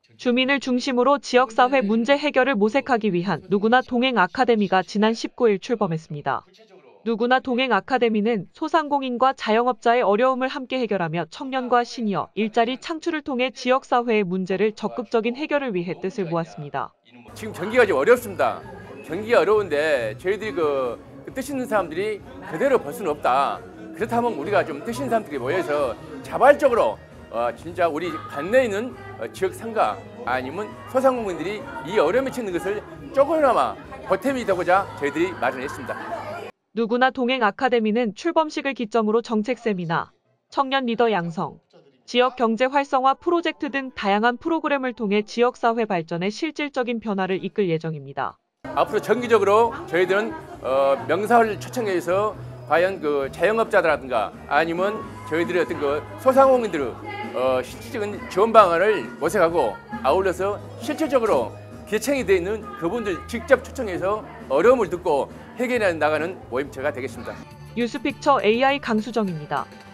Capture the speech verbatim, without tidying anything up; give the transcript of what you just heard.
주민을 중심으로 지역사회 문제 해결을 모색하기 위한 누구나 동행 아카데미가 지난 십구 일 출범했습니다. 누구나 동행 아카데미는 소상공인과 자영업자의 어려움을 함께 해결하며 청년과 시니어, 일자리 창출을 통해 지역사회의 문제를 적극적인 해결을 위해 뜻을 모았습니다. 지금 경기가 좀 어렵습니다. 경기가 어려운데 저희들이 그, 그 뜻 있는 사람들이 그대로 볼 수는 없다. 그렇다면 우리가 좀 뜻 있는 사람들이 모여서 자발적으로 어, 진짜 우리 관내에 있는 어, 지역 상가 아니면 소상공인들이 이 어려움에 처한 것을 조금이나마 보탬이 되고자 저희들이 마련했습니다. 누구나 동행 아카데미는 출범식을 기점으로 정책 세미나, 청년 리더 양성, 지역 경제 활성화 프로젝트 등 다양한 프로그램을 통해 지역사회 발전에 실질적인 변화를 이끌 예정입니다. 앞으로 정기적으로 저희들은 어, 명사를 초청해서 과연 그 자영업자들라든가 아니면 저희들의 어떤 그 소상공인들의 어, 실질적인 지원 방안을 모색하고 아울러서 실질적으로 개청이 되어 있는 그분들 직접 초청해서 어려움을 듣고 해결해 나가는 모임체가 되겠습니다. 뉴스픽처 에이아이 강수정입니다.